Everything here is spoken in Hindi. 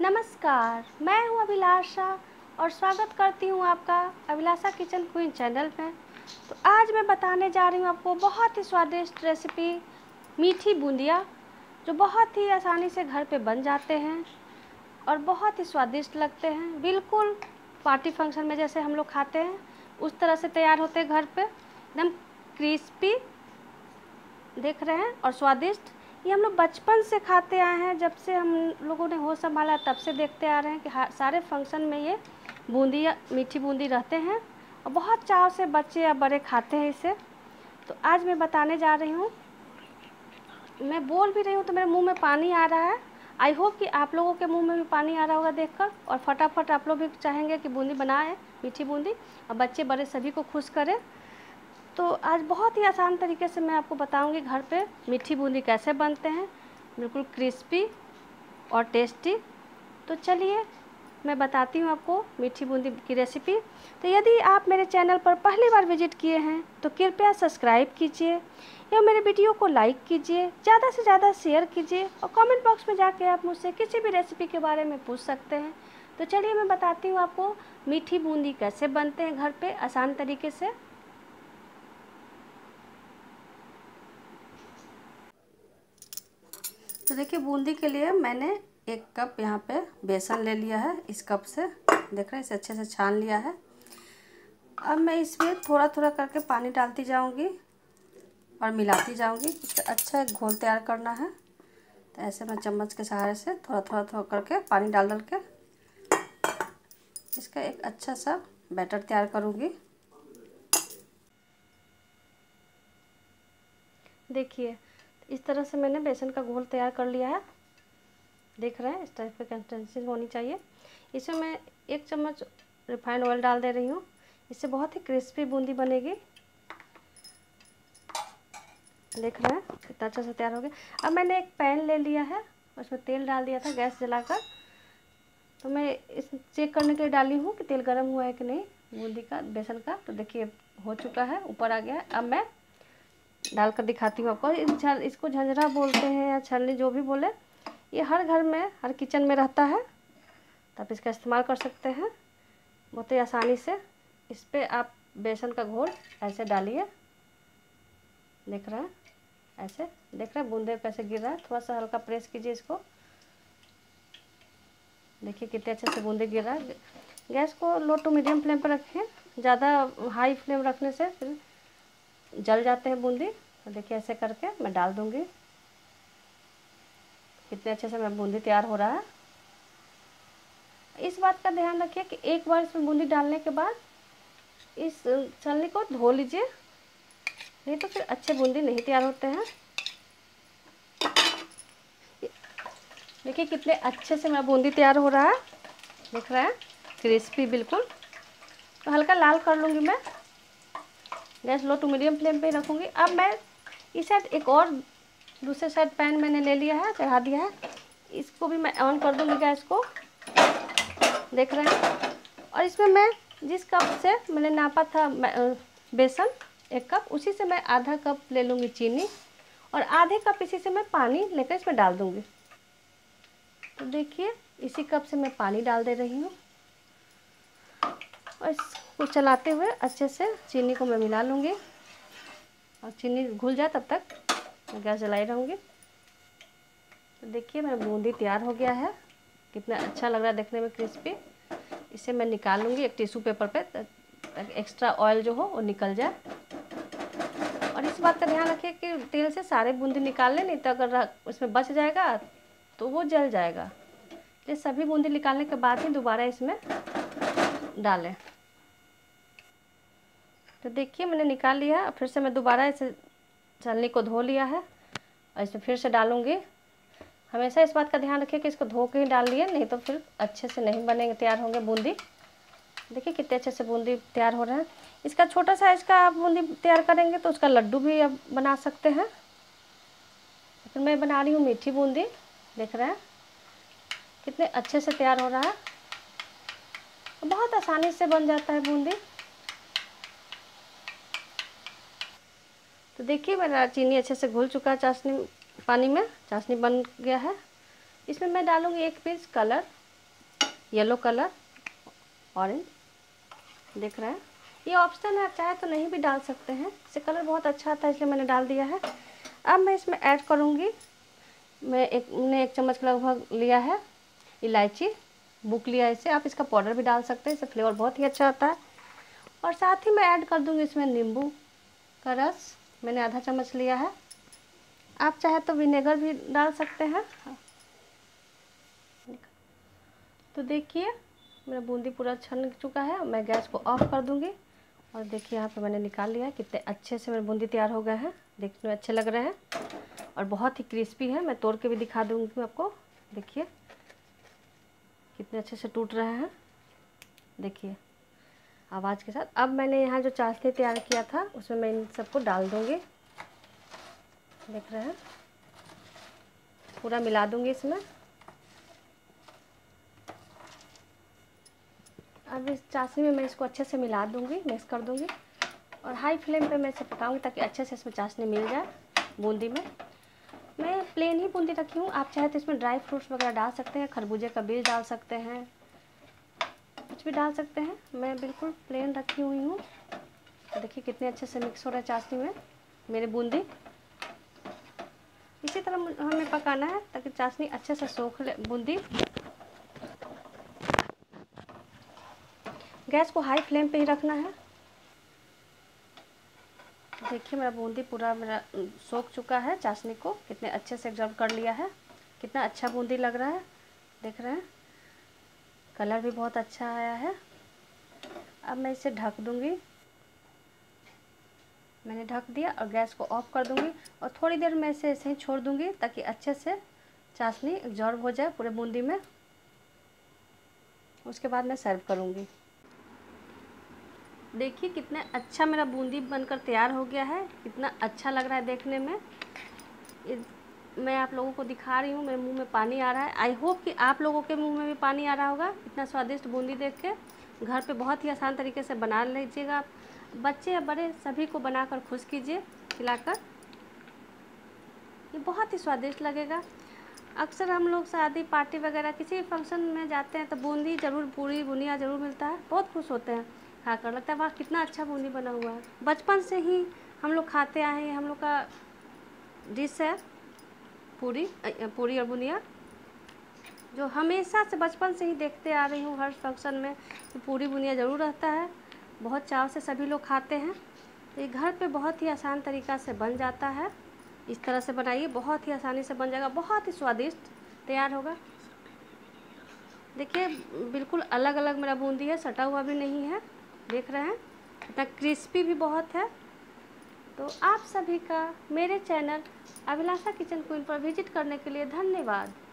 नमस्कार, मैं हूं अभिलाषा और स्वागत करती हूं आपका अभिलाषा किचन क्वीन चैनल में। तो आज मैं बताने जा रही हूं आपको बहुत ही स्वादिष्ट रेसिपी मीठी बूंदिया, जो बहुत ही आसानी से घर पे बन जाते हैं और बहुत ही स्वादिष्ट लगते हैं। बिल्कुल पार्टी फंक्शन में जैसे हम लोग खाते हैं उस तरह से तैयार होते हैं घर पे, एकदम क्रिस्पी देख रहे हैं और स्वादिष्ट। ये हम लोग बचपन से खाते आए हैं, जब से हम लोगों ने होश संभाला तब से देखते आ रहे हैं कि सारे फंक्शन में ये बूंदी मीठी बूंदी रहते हैं और बहुत चाव से बच्चे या बड़े खाते हैं इसे। तो आज मैं बताने जा रही हूँ, मैं बोल भी रही हूँ तो मेरे मुंह में पानी आ रहा है। आई होप कि आप लोगों के मुंह में भी पानी आ रहा होगा देखकर, और फटाफट आप लोग भी चाहेंगे कि बूंदी बनाएं, मीठी बूंदी, और बच्चे बड़े सभी को खुश करें। तो आज बहुत ही आसान तरीके से मैं आपको बताऊंगी घर पे मीठी बूंदी कैसे बनते हैं, बिल्कुल क्रिस्पी और टेस्टी। तो चलिए मैं बताती हूँ आपको मीठी बूंदी की रेसिपी। तो यदि आप मेरे चैनल पर पहली बार विजिट किए हैं तो कृपया सब्सक्राइब कीजिए या मेरे वीडियो को लाइक कीजिए, ज़्यादा से ज़्यादा शेयर कीजिए और कमेंट बॉक्स में जाके आप मुझसे किसी भी रेसिपी के बारे में पूछ सकते हैं। तो चलिए मैं बताती हूँ आपको मीठी बूंदी कैसे बनते हैं घर पर आसान तरीके से। तो देखिए, बूंदी के लिए मैंने 1 कप यहाँ पे बेसन ले लिया है। इस कप से देख रहे हैं, इसे अच्छे से छान लिया है। अब मैं इसमें थोड़ा थोड़ा करके पानी डालती जाऊंगी और मिलाती जाऊंगी। इसका अच्छा एक घोल तैयार करना है। तो ऐसे मैं चम्मच के सहारे से थोड़ा थोड़ा थोड़ा करके पानी डाल के इसका एक अच्छा सा बैटर तैयार करूँगी। देखिए, इस तरह से मैंने बेसन का घोल तैयार कर लिया है। देख रहे हैं, इस टाइप की कंसिस्टेंसी होनी चाहिए। इसमें मैं 1 चम्मच रिफाइंड ऑयल डाल दे रही हूँ। इससे बहुत ही क्रिस्पी बूंदी बनेगी। देख रहे हैं कितना अच्छा से तैयार हो गया। अब मैंने एक पैन ले लिया है, उसमें तेल डाल दिया था गैस जलाकर। तो मैं इस चेक करने के लिए डाली हूँ कि तेल गर्म हुआ है कि नहीं बूंदी का, बेसन का। तो देखिए हो चुका है, ऊपर आ गया है। अब मैं डालकर दिखाती हूँ आपको। इसको झंझरा बोलते हैं या छलनी, जो भी बोले, ये हर घर में, हर किचन में रहता है। तो आप इसका इस्तेमाल कर सकते हैं बहुत ही आसानी से। इस पर आप बेसन का घोल ऐसे डालिए। देख रहे हैं, ऐसे देख रहे हैं बूंदे कैसे गिर रहा है। थोड़ा सा हल्का प्रेस कीजिए इसको। देखिए कितने अच्छे से बूंदे गिर रहा है। गैस को लो टू मीडियम फ्लेम पर रखें, ज़्यादा हाई फ्लेम रखने से फिर जल जाते हैं बूंदी। तो देखिए ऐसे करके मैं डाल दूँगी। कितने अच्छे से मैं बूंदी तैयार हो रहा है। इस बात का ध्यान रखिए कि एक बार इसमें बूंदी डालने के बाद इस छलनी को धो लीजिए, नहीं तो फिर अच्छे बूंदी नहीं तैयार होते हैं। देखिए कितने अच्छे से मेरा बूंदी तैयार हो रहा है। देख रहे हैं, क्रिस्पी बिल्कुल। तो हल्का लाल कर लूँगी मैं। Gas low to medium flame पे ही रखूँगी। अब मैं इस साइड एक और दूसरे साइड पैन मैंने ले लिया है, चढ़ा दिया है। इसको भी मैं ऑन कर दूँगी गैस को। देख रहे हैं, और इसमें मैं जिस कप से मैंने नापा था बेसन 1 कप, उसी से मैं आधा कप ले लूँगी चीनी और आधे कप इसी से मैं पानी लेकर इसमें डाल दूँगी। तो देखिए इसी कप से मैं पानी डाल दे रही हूँ और इसको चलाते हुए अच्छे से चीनी को मैं मिला लूँगी और चीनी घुल जाए तब तक मैं गैस जलाई रहूँगी। तो देखिए मेरा बूंदी तैयार हो गया है। कितना अच्छा लग रहा है देखने में, क्रिस्पी। इसे मैं निकाल लूँगी एक टिश्यू पेपर पे, ताकि एक्स्ट्रा ऑयल जो हो वो निकल जाए। और इस बात का ध्यान रखिए कि तेल से सारे बूंदी निकाल लें, नहीं तो अगर उसमें बच जाएगा तो वो जल जाएगा। ये सभी बूंदी निकालने के बाद ही दोबारा इसमें डालें। तो देखिए मैंने निकाल लिया है। फिर से मैं दोबारा इसे छलनी को धो लिया है और इसमें फिर से डालूँगी। हमेशा इस बात का ध्यान रखिए कि इसको धो के ही डाल लिए, नहीं तो फिर अच्छे से नहीं बनेंगे, तैयार होंगे बूंदी। देखिए कितने अच्छे से बूंदी तैयार हो रहे हैं। इसका छोटा साइज़ का आप बूंदी तैयार करेंगे तो उसका लड्डू भी आप बना सकते हैं। फिर मैं बना रही हूँ मीठी बूंदी। देख रहे हैं कितने अच्छे से तैयार हो रहा है, बहुत आसानी से बन जाता है बूंदी। तो देखिए मेरा चीनी अच्छे से घुल चुका है चाशनी पानी में, चाशनी बन गया है। इसमें मैं डालूँगी 1 piece colour. Yellow colour, orange, देख रहे हैं। ये ऑप्शन है, आप चाहे तो नहीं भी डाल सकते हैं, इससे कलर बहुत अच्छा आता है, इसलिए मैंने डाल दिया है। अब मैं इसमें ऐड करूँगी, मैंने 1 चम्मच के लगभग लिया है इलायची, बुक लिया इसे। आप इसका पाउडर भी डाल सकते हैं, इससे फ्लेवर बहुत ही अच्छा आता है। और साथ ही मैं ऐड कर दूँगी इसमें नींबू का रस, मैंने आधा चम्मच लिया है। आप चाहे तो विनेगर भी डाल सकते हैं। तो देखिए मेरा बूंदी पूरा छन चुका है, मैं गैस को ऑफ कर दूंगी। और देखिए यहाँ पे मैंने निकाल लिया है, कितने अच्छे से मेरे बूंदी तैयार हो गए हैं, देखने में अच्छे लग रहे हैं और बहुत ही क्रिस्पी है। मैं तोड़ के भी दिखा दूंगी आपको, देखिए कितने अच्छे से टूट रहे हैं, देखिए आवाज़ के साथ। अब मैंने यहाँ जो चाशनी तैयार किया था उसमें मैं इन सबको डाल दूँगी, देख रहे हैं, पूरा मिला दूँगी इसमें। अब इस चाशनी में मैं इसको अच्छे से मिला दूँगी, मिक्स कर दूँगी और हाई फ्लेम पे मैं इसे पकाऊँगी ताकि अच्छे से इसमें चाशनी मिल जाए बूंदी में। मैं प्लेन ही बूंदी रखी हूँ, आप चाहे तो इसमें ड्राई फ्रूट्स वगैरह डाल सकते हैं, खरबूजे का बीज डाल सकते हैं, कुछ भी डाल सकते हैं। मैं बिल्कुल प्लेन रखी हुई हूँ। देखिए कितने अच्छे से मिक्स हो रहा है चाशनी में मेरे बूंदी। इसी तरह हमें पकाना है ताकि चाशनी अच्छे से सोख ले बूंदी। गैस को हाई फ्लेम पे ही रखना है। देखिए मेरा बूंदी पूरा मेरा सोख चुका है चाशनी को, कितने अच्छे से एब्जॉर्ब कर लिया है, कितना अच्छा बूंदी लग रहा है, देख रहे हैं, कलर भी बहुत अच्छा आया है। अब मैं इसे ढक दूंगी, मैंने ढक दिया और गैस को ऑफ कर दूंगी और थोड़ी देर मैं इसे ऐसे ही छोड़ दूंगी ताकि अच्छे से चाशनी एब्जॉर्ब हो जाए पूरे बूंदी में। उसके बाद मैं सर्व करूंगी। देखिए कितना अच्छा मेरा बूंदी बनकर तैयार हो गया है, कितना अच्छा लग रहा है देखने में। मैं आप लोगों को दिखा रही हूँ, मेरे मुंह में पानी आ रहा है। आई होप कि आप लोगों के मुंह में भी पानी आ रहा होगा इतना स्वादिष्ट बूंदी देख के। घर पे बहुत ही आसान तरीके से बना लीजिएगा, बच्चे या बड़े सभी को बनाकर खुश कीजिए खिलाकर, ये बहुत ही स्वादिष्ट लगेगा। अक्सर हम लोग शादी पार्टी वगैरह किसी भी फंक्शन में जाते हैं तो बूंदी ज़रूर, पूरी बुनिया ज़रूर मिलता है, बहुत खुश होते हैं खाकर, लगता है वाह कितना अच्छा बूंदी बना हुआ है। बचपन से ही हम लोग खाते आए हैं, हम लोग का डिश है पूरी और बुनिया, जो हमेशा से बचपन से ही देखते आ रही हूँ। हर फंक्शन में तो पूरी बुनिया ज़रूर रहता है, बहुत चाव से सभी लोग खाते हैं। तो ये घर पे बहुत ही आसान तरीक़ा से बन जाता है, इस तरह से बनाइए, बहुत ही आसानी से बन जाएगा, बहुत ही स्वादिष्ट तैयार होगा। देखिए बिल्कुल अलग अलग मेरा बूंदी है, सटा हुआ भी नहीं है, देख रहे हैं, इतना क्रिस्पी भी बहुत है। तो आप सभी का मेरे चैनल अभिलाषा किचन क्वीन पर विजिट करने के लिए धन्यवाद।